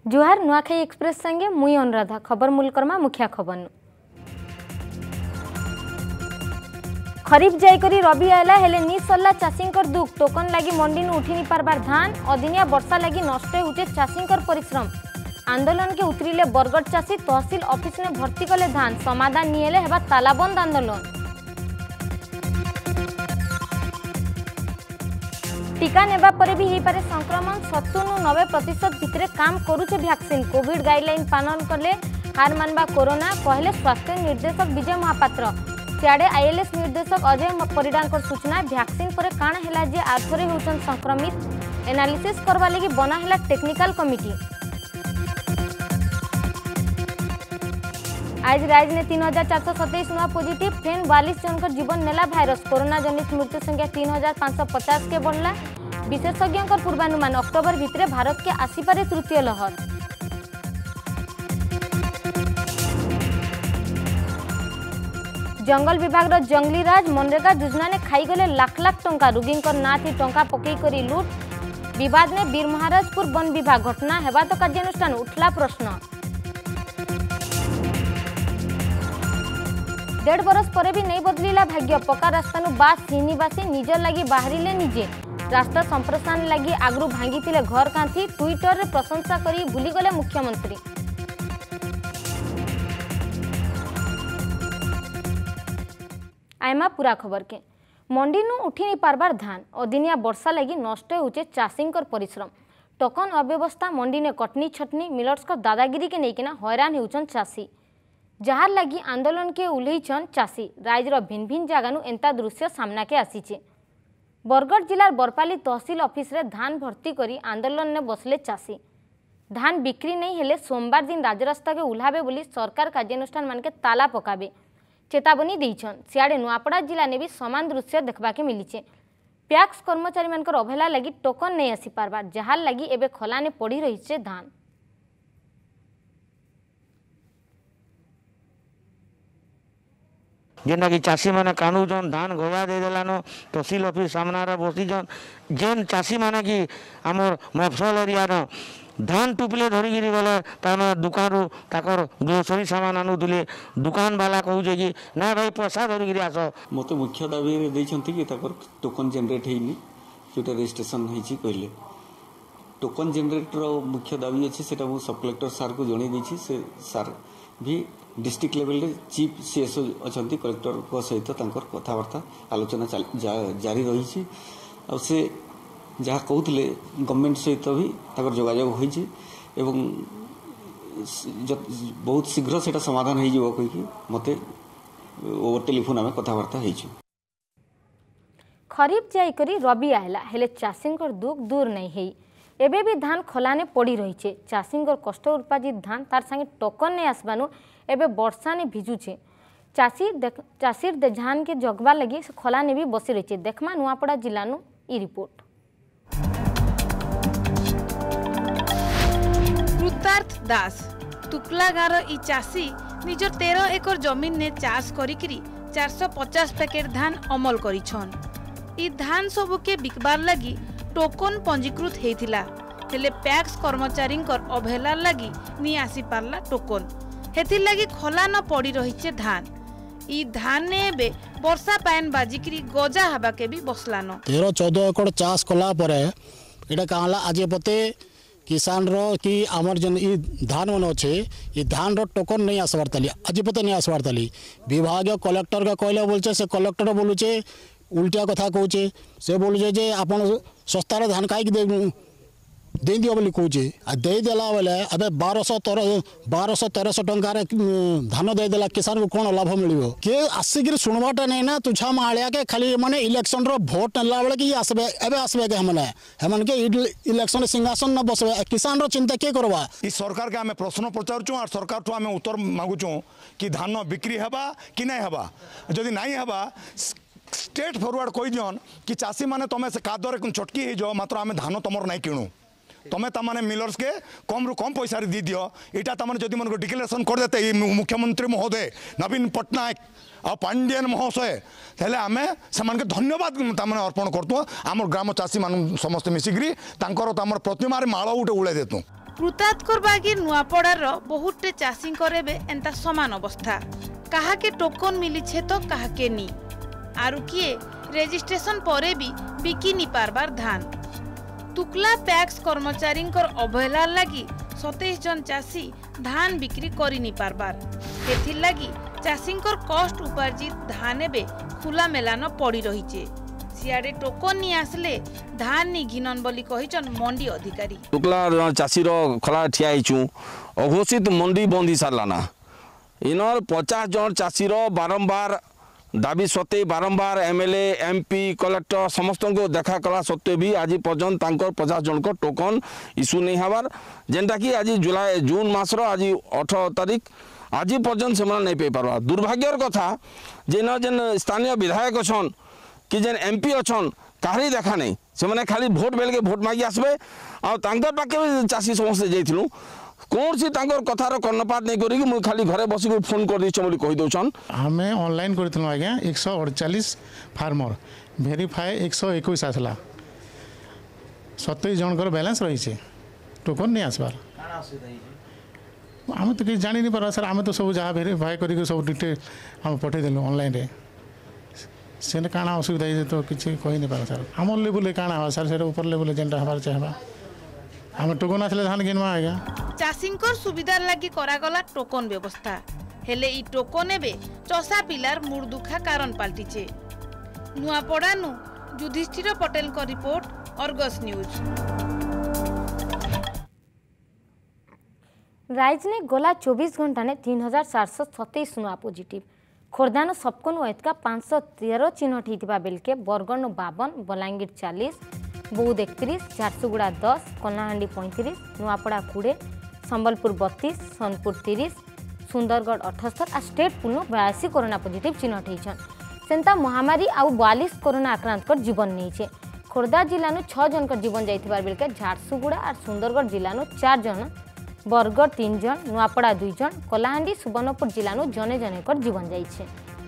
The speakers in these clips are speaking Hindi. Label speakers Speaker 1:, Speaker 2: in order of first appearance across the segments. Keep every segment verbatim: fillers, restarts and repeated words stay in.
Speaker 1: जुहार नुआखाई एक्सप्रेस संगे मुई अनुराधा खबर मूल करमा मुखिया खबर खरीफ जाइकरी रबी आयला हेले नि सरला चाषींकर दुख टोकन लगी मंडी नु उठी नि पारबार धान अदिनिया वर्षा लगी नष्ट होते चाषींकर परिश्रम आंदोलन के उतरिले बरगढ़ चाषी तहसील ऑफिस ने भर्ती कले धान समाधान नियले हेबा तालाबंद आंदोलन टीका नेबा परे भी ही पारे संक्रमण सत्तर नु नब्बे प्रतिशत भितरे काम करूचे वैक्सीन कोविड गाइडलाइन पालन कले हार मानबा कोरोना कहले स्वास्थ्य निर्देशक विजय महापात्र सियाड़े आईएलएस निर्देशक अजय परिडांकर सूचना वैक्सीन परे काण हैला जे आथरे होचन संक्रमित एनालिसिस करबा लगी बना हैला टेक्निकल कमिटी। आज राज्य ने तीन हजार चार सौ सतैश नुआ पॉजिटिव फेन बयालीस जन जीवन नेला भाइरस कोरोना जनित मृत्यु संख्या तीन हजार पांच सौ पचास के बढ़ला विशेषज्ञों पूर्वानुमान अक्टोबर भितरे भारत के आसीपारे तृतीय लहर। जंगल विभाग रो जंगली राज मनरेगा योजना ने खाईगले लाख लाख टंका रोगी ना थी टंका पकई करी लूट विवाद ने वीर महाराजपुर वन विभाग घटना हेबा तो कार्यानुष्ठान उठला प्रश्न डेढ़ बरस पर भी नहीं बदलिला भाग्य पक्का रास्ता नु बास श्रीनिवासी निजर लगी बाहरिले निजे रास्ता संप्रसारण लगी आगरू भांगी थिले घर कांथी ट्विटर रे प्रशंसा करी भूली गले मुख्यमंत्री। आयमा पूरा खबर के मंडी नु उठी नहीं पारबार धान अदिनिया वर्षा लगी नष्ट होचे चाषींकर परिश्रम टोकन अव्यवस्था मंडी ने कटनी छटनी मिलर्स को दादागिरी के लेकिन हैरान होचन चाषी जहार लगी आंदोलन के उल्लैछन चाषी राज्यर भिन्न भिन्न जगह एंता दृश्य सामना के आसीचे बरगढ़ जिलार बरपाली तहसील ऑफिस रे धान भर्ती करी आंदोलन ने बसले चाषी धान बिक्री नहीं हेले सोमवार दिन राजरास्ता के उल्हाबे बोली सरकार कार्यानुष्ठान मान के ताला पकाबे चेतावनी देइछन सियाड़े नुआपड़ा जिला ने भी समान दृश्य देखबा के मिलीचे पैक्स कर्मचारी मानकर अवहेला लगी टोकन नहीं आसी पारबार जहार लगी एबे खला ने पड़ी रही छे धान
Speaker 2: जेनटा कि चाषी मैंने कानुन धान घोड़ा दे देलानो तहसील ऑफिस सामना बसीजन जेन चाषी मैंने कि आमर मफसल एरिया धान टुपले धरिकी गले तार दुकान ताकर ग्रोसरी सामान आनुले दुकान वाला कहूचे कि ना भाई पैसा धरिकी आस
Speaker 3: मत मुख्य दाबी देइछंती कि ताकर टोकन जनरेट हेनी जोटा रजिस्ट्रेशन होईची कहले टोकन जनरेटर मुख्य दाबी अछि सेटा मु सब कलेक्टर सर को जणै दैछि से सर भी डिस्ट्रिक्ट लेवल रे चीफ सीएसओ अछंती कलेक्टर को सहित तांकर कथावार्ता आलोचना जारी रही आ से जहाँ कहते गवर्नमेंट सहित भी ताकर जोगाजोग होइछि एवं बहुत शीघ्र सेटा समाधान हो कहीकि मते ओवर टेलीफोन आम कथावार्ता होइछि।
Speaker 1: खरीफ जाइकरी रबी आयला हेले चाषींकर दुख दूर नहीं हेई एबे भी धान खलाने पड़ी रही छे चाषींकर कष्ट उत्पादित धान तार संगे टोकन नहीं आसबानु एबे वर्षा ने भिजुचे चाषी चाषीर धान के जगवा लगी खला ने भी बसी रही है देखमा नुआपड़ा जिलानु ई रिपोर्ट।
Speaker 4: कृतार्थ दास तुकलागार ई चाषी निजर तेरह एकर जमीन ने चाष करिकरी चार सौ पचास पैकेट धान अमल करिछन ई धान सबु के बिकबार लगी टोकन पंजीकृत हेतिला हेले पैक्स कर्मचारी अवहेला लगी नि आसी पारला टोकन हेतिर लगी खला न पड़ी रही धान ई धान ने बे वर्षा पान बाजिकरी गजा हवा के भी बसलान
Speaker 5: तेरह चौदह एकड़ चाष कला परे एटा कहला आज पते किसान रो कि आमर जन ई धान मन अच्छे ये धान रो टोकन नहीं आसबार ताली आज पते नहीं आसबार ताली विभाग कलेक्टर का कहले बोलचे से कलेक्टर बोलुचे उल्टा कथा कहूचे से बोलुचे जे आपन सस्तार धान कहीं दे दे दियो बोली कहूचे आ दे देला बेले अबे बारह सौ तेरह बारह सौ तेरह सौ टंकार धान दे देला किसान को कौन लाभ मिलियो के आसिक शुणवाटा नहीं ना तुझा मालिया के खाली माने इलेक्शन रो वोट नेला बेले कि आसबे एबे आसबे के हमने हमन के इलेक्शन सिंहासन न बसबे किसान रो चिंता के करबा
Speaker 6: ई सरकार के हमें प्रश्न पचारचु और सरकार तो हमें उत्तर मांगुचु कि धान बिक्री हेबा कि नहीं हेबा जदि नहीं हेबा स्ट्रेट फॉरवर्ड कही दियन कि चाषी माने तमे से कादर चटकी हो जाओ मात्र आम धान तुम नहीं किणु तमें तमाने मिलर्स के कम रु कम पैसा दी दियो इटा तमाने जदि मन डिक्लेरेशन कर देते मुख्यमंत्री महोदय नवीन पट्टनायक आ पांडियन महोदय तेल आम से धन्यवाद तमाने अर्पण करतु आम ग्राम चाषी मान समस्त मिसिकी तांकर तमर प्रतिमार माल गोटे उड़े देतु
Speaker 4: कृतात्कर बागी नुआपड़ार बहुटे चाषी एंता समान अवस्था काहाके टोकन मिली तो काहाके नी आरु किए रेजिस्ट्रेशन परे भी बिकी नी पारबार धान तुकला पैक्स कर्मचारी अवहेला लगी सतैश जन चाषी धान बिक्री करी नी पारबार एथिर लगी चाषी कष्ट उपार्जित धान एबे खुला मेलान पड़ी रही सियाड़े टोकन नी आसले धान नी घिनन बोली कहिचन मंडी अधिकारी
Speaker 7: टुकला चाषी खला ठिया अघोषित मंडी बंदी साराना इनर पचास जन चाषी बारंबार दाबी सत्वे बारंबार एमएलए एमपी कलेक्टर समस्त को देखा कला सत्वे भी आज पर्यंत पचास जन को टोकन इश्यू नहीं हबार जेनटा कि आज जुलाई जून मासर आज अठारह तारीख आज पर्यंत से नहीं पाई पार्बा दुर्भाग्यर कथा जेन जेन स्थानीय विधायक अच्छन कि जेन एमपी अच्छन कहारी देखा नहीं से मैंने खाली भोट बेल के भोट मागी आसबे आगे भी चाषी समस्ते जाइलु कौन सी कथार कर्णपात नहीं करी मुझे खाली घरे बस फोन कर दी कही दौन
Speaker 8: आम ऑनलाइन कर आज्ञा एक सौ अड़चाश फार्मर भेरीफाए एक सौ एक आसला सतैश जनकर बैलेंस रही टोकन नहीं आसबार आम तो किसी जानी नहीं पार सर आम तो सब जहाँ भेरीफाए कर सब डिटेल आम पठेदेलु ऑनलाइन से काଣା असुविधा है तो किसी कही नहीं पार सर आम लेवल काଣା हवा सर से ऊपर लेवल जेनटा हबार चाहबा आम टोकन आसले धान किनवा आज्ञा
Speaker 4: चाषी सुविधार लगी करागला टोकन व्यवस्था हेले ई टोकन एबे चषा पिलार मुर्दुखा कारण पाल्टिचे नुआपड़ानु युधिष्ठिर पटेल को रिपोर्ट अर्गस न्यूज।
Speaker 1: राइज ने गला चौबीस घंटा ने तीन हजार चार सौ सतैश नुआ पॉजिटिव खोर्धान सबकनु एतका पाँच सौ तेरह चिन्हट होता बेलके बरगढ़ बावन बलांगीर चालीस बौद्ध एकतीस झारसुगुड़ा दस कलाहांडी पैंतीस नुआपड़ा कोड़े संबलपुर बत्तीस सोनपुर तीस सुंदरगढ़ अठहत्तर आ स्टेट पुनः बयासी कोरोना पॉजिटिव चिन्हट होइछन सेंता महामारी आउ बयालीस कोरोना आक्रांत जीवन नहीं खोर्धा जिल्लानु छह जन जीवन जाइथिबार बेलके झारसुगुड़ा और सुंदरगढ़ जिल्लानु चार जन बरगढ़ तीन जन नुआपड़ा दुई जन कलाहांडी सुवर्णपुर जिल्लानु जने जने कर जीवन जाइछे।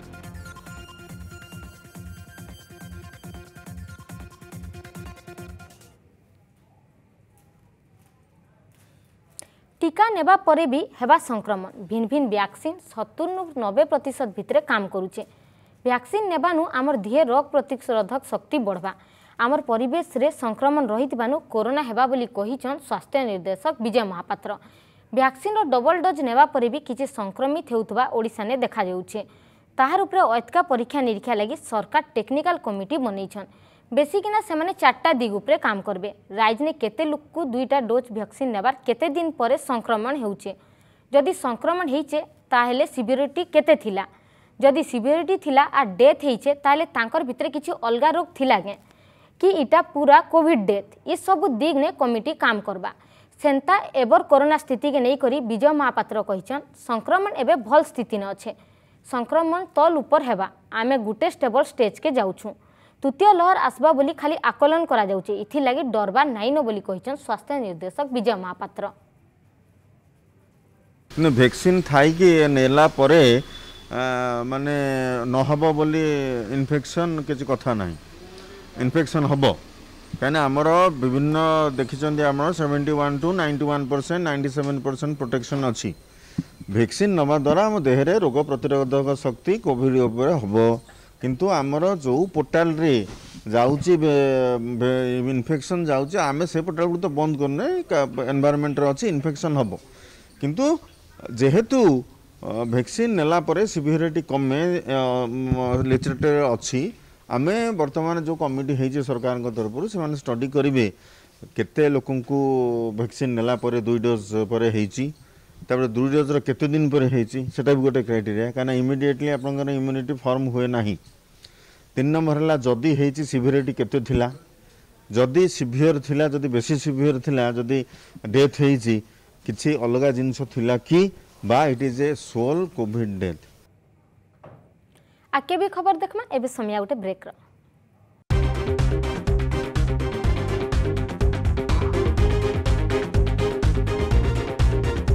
Speaker 1: टीका नेबा परे भी हेबा संक्रमण भिन्न भिन्न वैक्सीन सत्तर नब्बे प्रतिशत भितर काम करुचे वैक्सीन नेबानु आमर देह रोग प्रतिरोधक शक्ति बढ़वा आमर परिवेश रे संक्रमण रही कोरोना हेबा बोली कहिछन स्वास्थ्य निर्देशक विजय महापात्र वैक्सीन रो डबल डोज नेबा परे भी किछि संक्रमित हेउतबा ओडिसा ने देखा जाउछे ताहार उपरे अतका परीक्षा निरीक्षा लगी सरकार टेक्निकल कमिटी बनैछन बेसिकिना सेमाने चारटा दिग उपरे काम करबे राइज ने केते लोक को दुईटा डोज वैक्सीन नेबार केते दिन परे संक्रमण हेउछे जदि संक्रमण हेइछे ताहेले सिवियरिटी केते थिला जदि सिवियरिटी थिला आ डेथ हेइछे ताहेले तांकर भितरे किछि अलगा रोग थिला गे कि इटा पूरा कोविड डेथ ये सब दिग ने कमिटी काम करबा सेंता एबर कोरोना स्थिति के नहीं करी विजय महापात्र कहिछन संक्रमण एबे भल स्थिति न अच्छे संक्रमण तल ऊपर हेबा आमे गुटे स्टेबल स्टेज के जाउछु तृतीय लहर आसबा बोली खाली आकलन करा जाउचे इथि लागि डरबा नाइ न बोली कहिछन स्वास्थ्य निर्देशक विजय महापात्र
Speaker 9: ने वैक्सीन थाई कि नेला परे माने न हबो बोली इन्फेक्शन किछि कथा नाही इन्फेक्शन हबो कहीं आमर विभिन्न देखिं आम seventy one two ninety one percent ninety seven percent protection अच्छी वैक्सीन नवा द्वारा आम देहरे रोग प्रतिरोधक शक्ति कोविड हम किंतु आमर जो पोर्टाल रे जाऊँची इन्फेक्शन जाऊँची आम से पोर्टाल को तो बंद करने एनवायरमेंट अच्छी इन्फेक्शन हम किंतु जेहेतु वैक्सीन नेला परे सिवियरिटी कमे लिटरेचर अच्छी आमे वर्तमान जो कमिटी है सरकार तरफ से स्टडी करेंगे केते लोक वैक्सीन नेला परे दुई डोज पर तापर दुई डोज केते दिन पर सेटा भी गोटे क्राइटेरिया कहीं इमिडिएटली आपंकर इम्यूनिटी फॉर्म हुए ना तीन नंबर है जदि है सिवियरिटी केते थिला जदि सिवियर थिला जदि बेसी सिवियर थिला जदि डेथ है किसी अलग जिनस थिला कि बा it is a sole covid death
Speaker 1: आके भी खबर देखमा एबे समय गोटे ब्रेक रो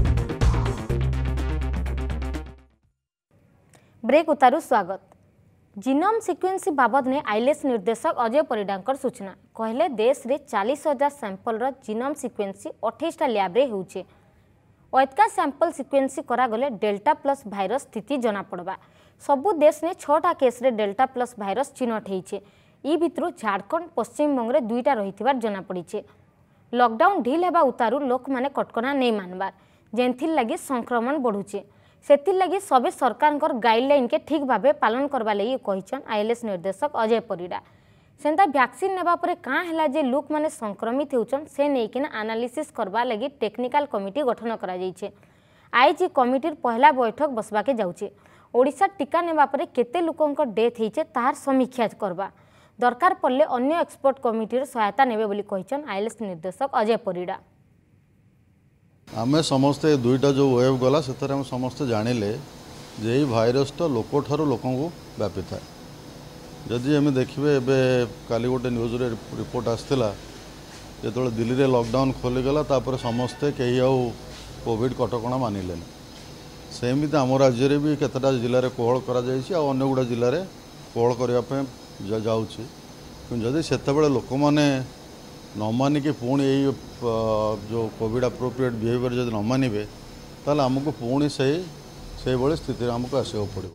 Speaker 1: ब्रेक उतारू स्वागत जीनोम सिक्वेन्सी बाबद ने आईएलएस निर्देशक अजय परिडांकर सूचना कहले देश रे चालीस हजार सैंपल रो जीनोम सिक्वेन्सी अठाईस टा लैब रे होउचे ओतका सैंपल सिक्वेन्सी करा गले डेल्टा प्लस भाइरस स्थिति जना पड़बा सबु देश ने छटा केस रे डेल्टा प्लस भाइरस चिन्हट होइचे ई भितरु झारखंड पश्चिम बंग रे दुईटा रहिथिबार जना पड़िचे लॉकडाउन ढिल हेबा उतारू लोक माने कटकना नहीं मानबार जेंथिल लगी संक्रमण बढ़ुचे सेतिर लगी सबे सरकार गाइडलाइन के ठीक भावे पालन करबा लगी कहिछन आईएलएस निर्देशक अजय परिडा सेंता वैक्सीन नेबा परे कां हैला जे लोक माने संक्रमित हेउछन से नेकिना एनालिसिस करबा लगी टेक्निकल कमिटी गठन करा जाइछे आईजी कमिटीर पहला बैठक बसबा के जाउछे ओडिशा टीका नेबा परे केते लोकंक डेथ हेइछे तार समीक्षा करबा दरकार पड़ले अन्य एक्सपर्ट कमिटीर सहायता नेबे बोली कहिछन आईएलएस निर्देशक अजय परिडा
Speaker 10: आमे समस्ते दुईटा जो वेव गला से हम समस्ते जानिले जे ये भाइरसटा लोक ठारू लोक व्यापी था जदि आम देखिए एवं काली गोटे न्यूज रे रिपोर्ट आसला जो दिल्ली रे लॉकडाउन खोलीगला तापर समस्ते कहीं आउ कोविड कटकणा मानिले सेमती आम राज्य भी केतटा जिले में कोहल कर गुड़ा जिले में कोहल करने जाऊँगी से लोक मैंने न मानिक पुणी यही जो कोविड अप्रोप्रिएट बिहेवियर जब न मानवे ताल आमको पुणी से से स्थिति आमको आसवा पड़ो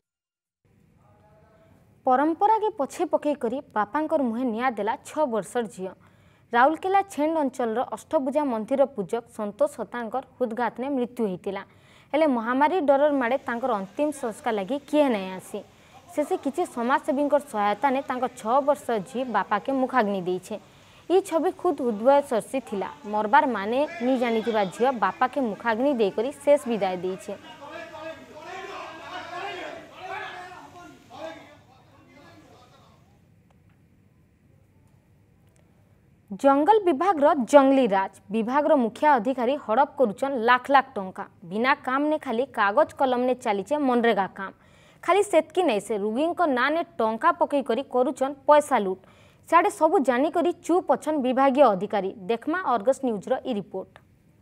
Speaker 1: परंपरा के पछे पकई करी बापांकर मुहे निया देला छह वर्षर झील राउरकेला छेंड अंचल अष्टभुजा मंदिर पूजक संतोष हतांकर हृदघात ने मृत्यु होता हेले महामारी डरर माड़े तांकर अंतिम संस्कार लगी किए नहीं आसी शेषे किसी समाजसेवी सहायता ने छह वर्ष झी बापा के मुखाग्नि देछे ई छवि खुद हृदय सर्सी थिला मरबार माने नी जानी झील बापा के मुखाग्नि देकरी शेष विदाय देछे जंगल विभाग रो जंगली राज विभाग रो मुख्य अधिकारी हड़प करुचन लाख लाख टंका बिना काम ने खाली कागज कलम ने चलीचे मनरेगा काम खाली सेतकी नहीं से रोगी ना ने टंका पकई करी करुचन पैसा लूट साडे सबू जानिकरी चुप अछन विभागीय अधिकारी देखमा अर्गस न्यूज रो ई रिपोर्ट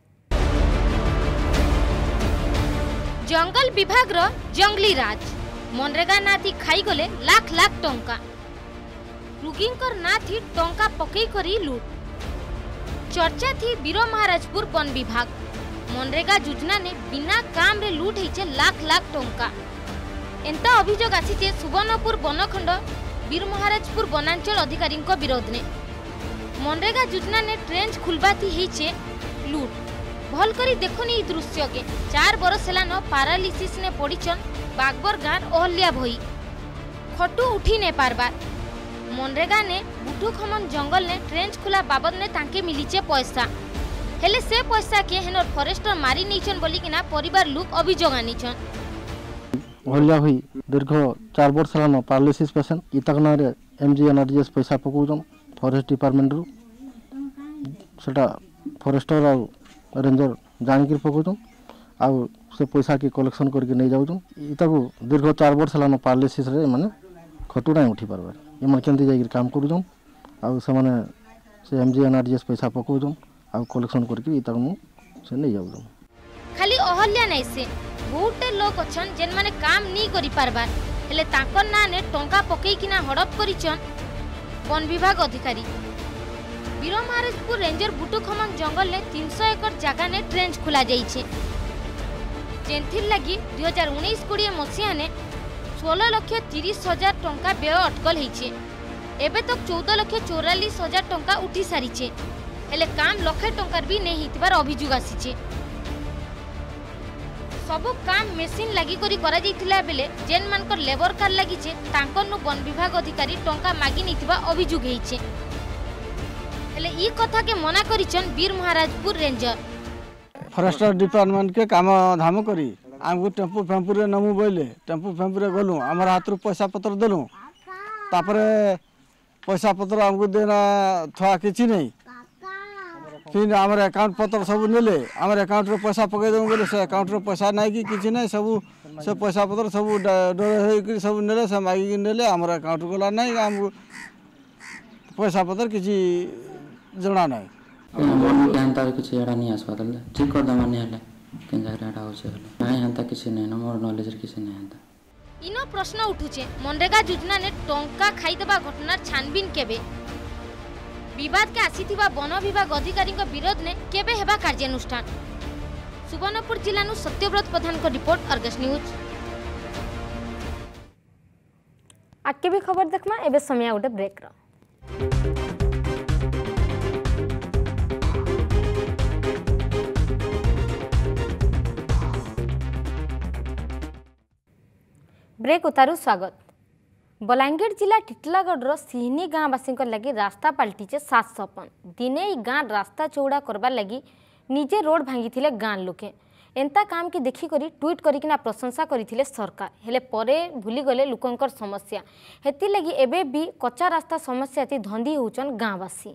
Speaker 11: जंगल विभाग रो जंगली राज मनरेगा ना थी खाई गले लाख लाख टंका रुगिंकर ना थी टंका पकई करी लूट चर्चा थी बीरो महाराजपुर वन विभाग मनरेगा योजना ने बिना काम रे लूट होइचे लाख लाख टंका एंता अभियोग आसीचे सुवर्णपुर वनखंड बीर महाराजपुर वनांचल अधिकारी विरोध ने मनरेगा योजना ने ट्रेंच खुलबाती होइचे लूट भल करी देखुनी ई दृश्य के चार बरस हेलान पारालिसिस ने पड़ीचन बागबर गाँव अहल्या भई खटू उठी ने पारबार मनरेगा ने बुटू खमन जंगल ने ट्रेंच खुला बाबद ने तांके मिलीचे पैसा हेले से पैसा के हेनर फॉरेस्टर मारी नहींचन बोली किना परिवार लोक अभियोग आनीचन
Speaker 12: हल्या हुई दीर्घ चार वर्ष हेलान पारालिसिस पेसेंट इतकना रे एमजी एनआरजीएस पैसा पकाउछन फॉरेस्ट डिपार्टमेंट रु सेटा फॉरेस्टर आ रेंजर जानिक पकाउछन आ से पैसा के कलेक्शन करके नहीं जाउछन इताको दीर्घ चार वर्ष हेलान पारालिसिस रे माने खटू नहीं उठी पारबार एमन केंती जाई काम करूछन आ से माने से एमजी एनआरजीएस पैसा पकाउछन आ कलेक्शन करके इताको से नहीं जाउछन
Speaker 11: खाली अहल्या नहीं से बहुते लोक अछन जेन माने काम नहीं करि पारबार हेले ताकर ना ने टंका पकई किना हड़प करिचन वन विभाग अधिकारी बीर महाराजपुर रेंजर बुटू खमन जंगल ने तीन सौ एकड़ जगह ने ट्रेंच खुला जाइछे जेंथिर लगी दो हज़ार उन्नीस बीस मसिया ने सोलह लक्ष तीस हजार टंका व्यय अटकल होइछे एबे तक चौदह लक्ष चौरालीस हजार टंका उठी सारिछे हेले काम लक्षे टंकार भी नहीं हितबार अभियोग आसीछे सबु काम मेसीन लगी करी करा जाइथिला बेले जेन मानकर लेबर कार लागिचे तांकर नु वन विभाग अधिकारी टंका मागी निथिबा अभियोग हेइचे हेले ई कथा के मना करिचन Bir Maharajpur ranger
Speaker 12: forester department के काम धाम करी आमको टेम्पू फेम्पू रे नमु बोले टेम्पू फेम्पू रे गलु हमर हाथ रु पैसा पत्र देलु तापरे पैसा पत्र हमको देना थोड़ा किछि नहीं फिर आम अकाउंट पत्र सब नेले आम अकाउंट रे पैसा पकई देबो बोले से अकाउंट रे पैसा नहीं कि किछि नहीं सब से पैसा पत्र सब डर होई सब नेले से मागी नेले आम अकाउंट गला नहीं हमको पैसा पत्र किछि जणा नहीं
Speaker 13: जानता किछि एडा नहीं आसवा दले ठीक कर दमा नहीं हले केन जगह एडा होछे हले नहीं हंता किछि नहीं न मोर नॉलेज रे किछि नहीं हंता
Speaker 11: इनो प्रश्न उठुचे मनरेगा योजना ने टंका खाईदेबा घटना छानबीन केबे विवाद के आसीथिबा वन विभाग अधिकारी विरोध ने केबे हेबा कार्यानुष्ठान। सुवर्णपुर जिला नु सत्यव्रत प्रधान को रिपोर्ट अर्गस न्यूज।
Speaker 1: आगे भी खबर देखमा एबे समय गोटे ब्रेक रो। ब्रेक उतारू स्वागत। बलांगीर जिला टिटलागढ़ सिहनी गाँववासी लगी रास्ता पलटिचे सात सपन दिने गाँ रास्ता चौड़ा करबार लगी निजे रोड भांगी गाँ लोके एंता काम की देखी करी ट्वीट करिकिना प्रशंसा करथिले सरकार हेले परे भूली गले लोकंकर समस्या हेति लगी एबे भी कच्चा रास्ता समस्या ती धंदी होचन गाँववासी।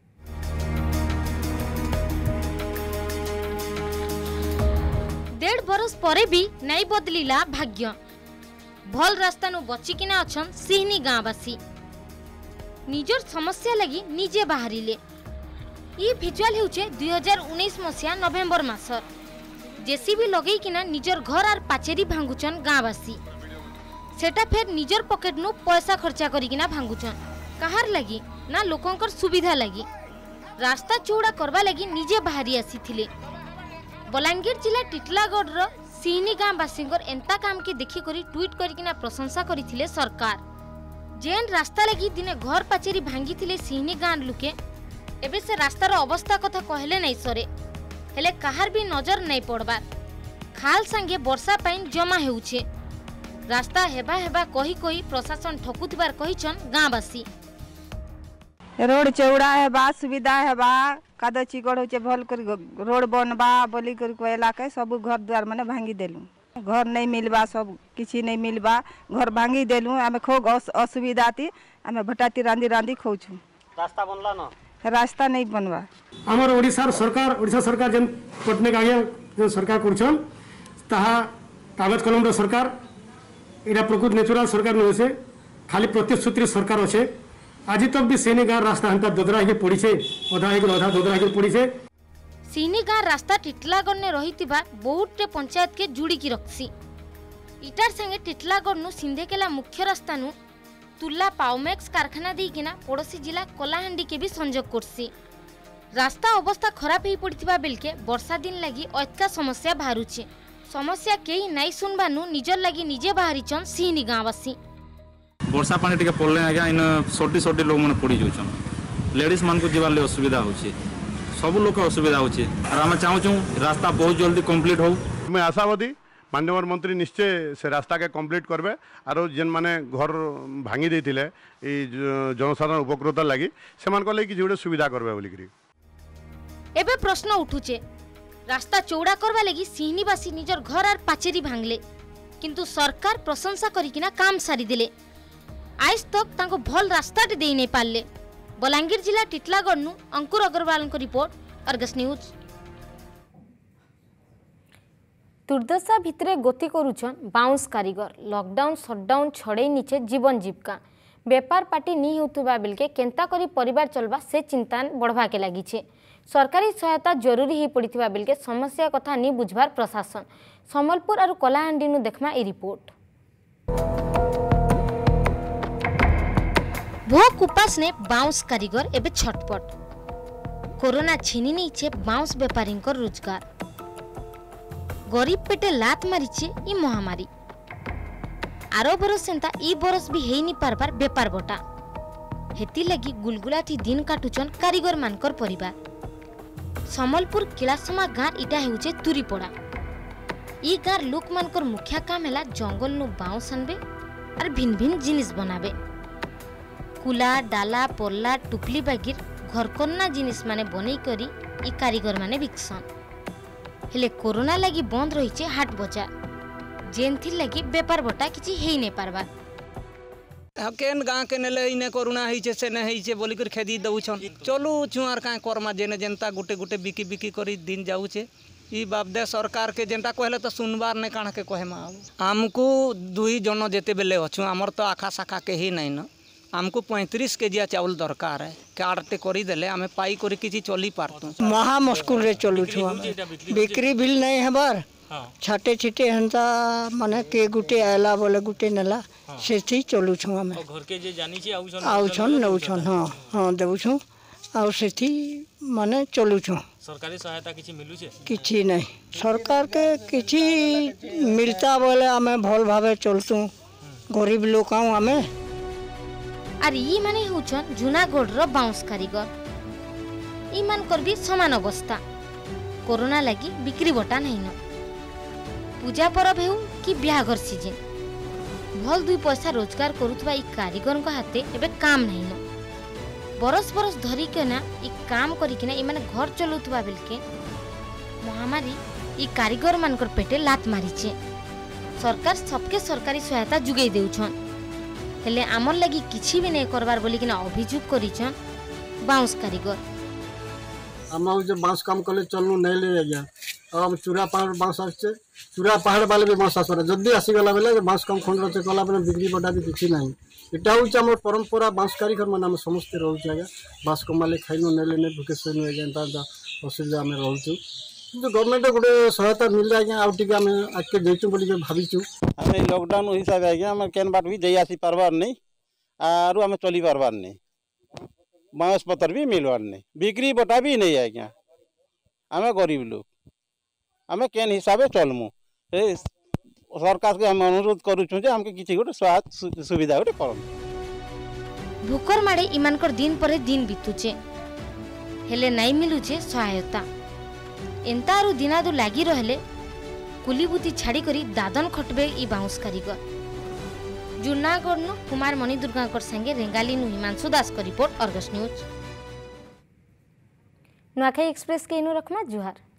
Speaker 11: डेढ़ बरस परे भी नहीं बदलिला भाग्य भल रास्ता नु बचिकिना अछन सिहनी गाँववासी निजर समस्या लगी निजे बाहरिले। ई भिजुआल हेउचे दुई हजार उन्नीस मसीहा नवेम्बर मासर जेसीबी लगेकिना निजर घर आर पाचेरी भांगुचन गाँववासी सेटा फेर निजर पॉकेट नु पैसा खर्चा करिकिना भांगुचन कहार लगी ना लोकंकर सुविधा लगी रास्ता चौड़ा करबा लगी निजे बाहरी आसीथिले। बलांगीर जिला टिटलागढ़ सिहनी गाँववासी एंता काम के देखी करी ट्वीट करिकिना प्रशंसा करथिले सरकार जेन रास्ता लगी दिने घर पाचेरी भांगी थिले सिहनी गाँ लुके एबे से रास्तार अवस्था कथा कहले नहीं सरे हेले कहार भी नजर नहीं पड़बार खाल संगे वर्षा पाइन जमा हेउछे रास्ता हेबा हेबा कही कही प्रशासन ठकुथिबार कहिछन गाँववासी।
Speaker 13: रोड चौड़ा हेबा सुविधा हेबा कादो चिकड़ होचे भल कर रोड बनबा बोली कर कहला के सब घर द्वार माने भांगी देलु घर नहीं मिलबा सब किछि नहीं मिलबा घर भांगी देलु आमे खूब असुविधा थी आमे भटाती रांदी रांदी खोछु रास्ता बनला न रास्ता नहीं बनवा
Speaker 14: हमर ओडिसा सरकार ओडिसा सरकार जन पटने आगे जो सरकार करछन ताहा कागज कलम रो सरकार एरा प्रकृत नेचुरल सरकार न होसे खाली प्रतिश्रुति सरकार होसे आज तक भी सेनी गाँ रास्ता हंता दोदरा के पड़ी छे ओधा एक ओधा दोदरा के पड़ी छे।
Speaker 11: सिहनी गाँ रास्ता टिटलागढ़ ने रहितिबा बहुतटे पंचायत के जुड़ी की रखसी इटार संगे टिटलागढ़ नु सिंधेकेला मुख्य रास्ता नु तुला पाउमेक्स कारखाना देकिना पड़ोसी जिला कलाहांडी के भी संजोग करसी रास्ता अवस्था खराब ही पड़िथिबा बेलके वर्षा दिन लगी अतका समस्या बाहरुचे समस्या केही नहीं सुनबानु निजर लगी निजे बाहरीचन सिहनी गाँववासी।
Speaker 15: वर्षा पानी टिके पड़ले आज्ञा इन सोटी सोटी लोक मैंने पड़ी जाऊन लेडीज मान को जीवार असुविधा होची सब लोक असुविधा होची और आम चाहूँ रास्ता बहुत जल्दी कंप्लीट हो।
Speaker 16: मैं आशावादी माननीय मंत्री निश्चय से रास्ता के कंप्लीट करबे और जेन माने घर भांगी देथिले ए जनसाधारण उपकृत लगी से मान को लेकि जोड़े सुविधा करबे बोली करी
Speaker 11: एबे प्रश्न उठुचे रास्ता चौड़ा करबा लगी सिहनीवासी निजर घर आर पाचेरी भांगले किंतु सरकार प्रशंसा करिकिना काम सारी देले आज तक तांको भल रास्ता दे नहीं पारले। बलांगीर जिला टिटलागढ़ नु अंकुर अग्रवाल को रिपोर्ट अर्गस न्यूज।
Speaker 1: दुर्दशा भितरे गति करुछन बाउंस कारीगर लॉकडाउन शटडाउन छड़े नीचे जीवन जीविका बेपार पार्टी नहीं होतुबा बेलके केंता करी परिवार चलबा से चिंता बढ़वा के लगी छे सरकारी सहायता जरूरी ही पड़िथिबा बेलके समस्या कथा नहीं बुझबार प्रशासन संबलपुर और कलाहांडी नु देखमा ए रिपोर्ट।
Speaker 11: भोक उपास ने बाउंस कारीगर एबे छटपट कोरोना छीनी नहीं छे बाउंस व्यापारी रोजगार गरीब पेटे लात मारीचे ई महामारी आरो बरस सेंता ई बरस भी हेई नी पारबार बेपार बटा हेती लगी गुलगुला थी दिन काटुचन कारीगर मानकर परिवार। संबलपुर किलासमा गाँव इटा हेउचे तुरीपड़ा ई गाँव लोक मानकर मुख्य काम हैला जंगल नु बाउंस आनबे और भिन्न भिन्न जिनिस बनाबे कुला डाला पल्ला टुपली बागिर घरकन्ना जिनिस माने बनै करी ई कारीगर माने विकसन हेले कोरोना लगी बंद रही हाट बजार जेनथि लगी बेपार बटा किछि हेई नै पारबा
Speaker 17: केन गाँ के नेले इने कोरोना होइछे से नै होइछे बोली कर खेदी दउछन चलू छुआर का करमा जेने जनता गुटे गुटे बिकी बिकी करी दिन जाउछे ई बाबदे सरकार के जेनता कहले तो सुनबार नै काण के कहे मा हमको दुई जन जेते बेले अछु हमर तो आखा शाखा के ही नै न हमको पैंतीस केजिया चावल दरकार है कार्डटे करदेले आम पाई कर किसी चली पारतु
Speaker 18: महा मुस्कुल रे चलु छु हम बिक्री बिल नहीं हेबार छाटे छिटे हंता माने के गुटे आला बोले गुटे नेला से थी चलू छु हमें
Speaker 19: घर के जे जानी छी आउ
Speaker 18: आउ छन नउ छन हां हां देउ छु आउ से थी माने चलू छु
Speaker 19: सरकारी सहायता किछि मिलु छे
Speaker 18: किछि नहीं सरकार के किछि मिलता बोले हमें भल भावे चलतु गरीब लोक आउ हमें
Speaker 11: आर ई माने होछन जूनागढ़ रो बाउंस कारीगर ई मान कर भी समान अवस्था कोरोना लगी बिक्री बटा नहीं न पूजा परब हेउ कि ब्याहघर सीजन भल दुई पैसा रोजगार करुवा ई कारीगर हाथे एबे काम नहीं न बरस बरस धरी के ना ई काम करिकिना ई माने घर चलुतबा बेलके महामारी ई कारीगर मानकर पेटे लात मारिचे सरकार सबके सरकारी सहायता जुगै देउछन हेले आमर लगी किछि भी नहीं करबार बोली किना अभियोग करिछन बाउंस कारीगर
Speaker 20: हम जो बांस काम कले चलनु नहीं ले आज्ञा हम चूरा पहाड़ बांस आसे चूरा पहाड़ वाले भी बांस आसरे जल्दी आसीगला बेले बांस काम खंड रचे कला बेले बिक्री बटा भी किछि नहीं एटा होछ हमर परंपरा बांस कारीगर मन हम समस्त रहउछ आज्ञा बांस कमाले खाइनु नेले ने भुके सोनु आज्ञा ता असुविधा हम रहउछ जो गवर्नमेंट गोटे सहायता मिल आज्ञा आउ टिके हम आके देचु बोली के भाबिचु
Speaker 21: हम लॉकडाउन हिसाब आज्ञा हम केन बाट भी जई आसी परबार नहीं आरो हम चली परबार नहीं बांस पत्र भी मिलवार नहीं बिक्री बटा भी नहीं आज्ञा आम गरीब लोग आम केन हिसाब चलमु सरकार के हम अनुरोध करूँ हमके किसी गोटे स्वास्थ्य सुविधा गोटे कर
Speaker 11: भूकर माड़े इमानकर दिन पर दिन बीतुचे हेले नहीं मिलुचे सहायता एंतारु दिनादु लागी रहले कुलीबुती छाड़ी करी दादन खटबे ई बाउंस कारीगर जूनागढ़ नु कुमार मणि दुर्गाकर संगे रेंगाली नु हिमांशु दास का report Argus news. Nuakhai express के इनु रखमा जुहार।